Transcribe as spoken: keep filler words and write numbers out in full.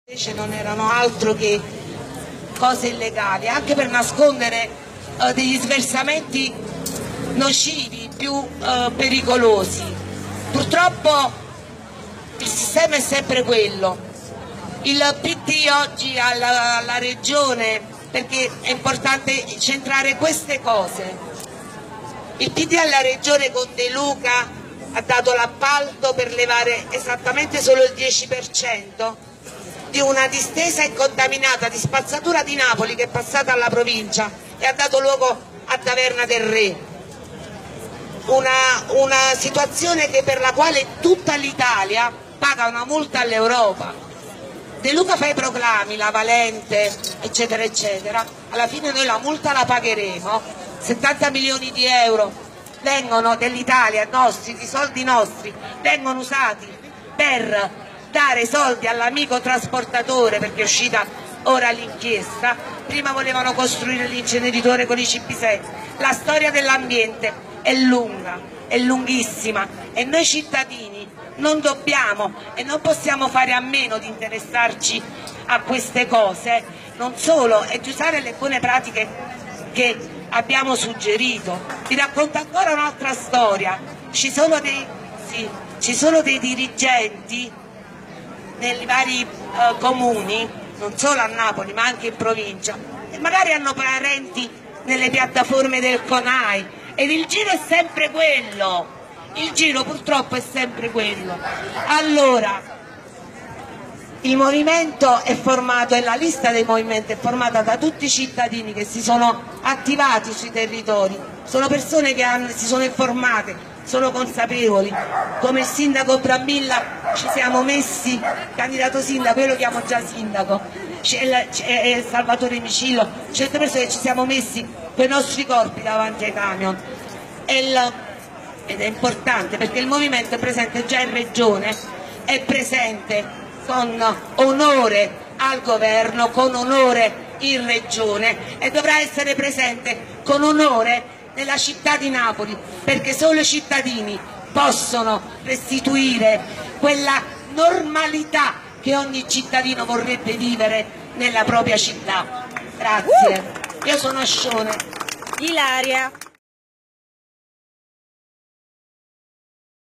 Invece non erano altro che cose illegali, anche per nascondere uh, degli sversamenti nocivi, più uh, pericolosi. Purtroppo il sistema è sempre quello. Il P D oggi alla, alla Regione, perché è importante centrare queste cose, il P D alla Regione con De Luca ha dato l'appalto per levare esattamente solo il dieci per cento di una distesa incontaminata di spazzatura di Napoli che è passata alla provincia e ha dato luogo a Taverna del Re. Una, una situazione che per la quale tutta l'Italia paga una multa all'Europa. De Luca fa i proclami, la Valente, eccetera, eccetera. Alla fine noi la multa la pagheremo. settanta milioni di euro vengono dell'Italia, nostri, di soldi nostri, vengono usati per dare soldi all'amico trasportatore, perché è uscita ora l'inchiesta. Prima volevano costruire l'inceneritore con i C P sei. La storia dell'ambiente è lunga, è lunghissima e noi cittadini non dobbiamo e non possiamo fare a meno di interessarci a queste cose, non solo, e di usare le buone pratiche che abbiamo suggerito. Vi racconto ancora un'altra storia. Ci sono dei, sì, ci sono dei dirigenti nei vari uh, comuni, non solo a Napoli ma anche in provincia, e magari hanno parenti nelle piattaforme del CONAI, ed il giro è sempre quello, il giro purtroppo è sempre quello. Allora, il movimento è formato, e la lista dei movimenti è formata da tutti i cittadini che si sono attivati sui territori, sono persone che hanno, si sono informate, sono consapevoli. Come il sindaco Brambilla ci siamo messi, candidato sindaco, io lo chiamo già sindaco, c'è Salvatore Micillo, certe persone che ci siamo messi con i nostri corpi davanti ai camion, ed è importante perché il movimento è presente già in regione, è presente con onore al governo, con onore in regione, e dovrà essere presente con onore nella città di Napoli, perché solo i cittadini possono restituire quella normalità che ogni cittadino vorrebbe vivere nella propria città. Grazie. Io sono Ascione. Ilaria.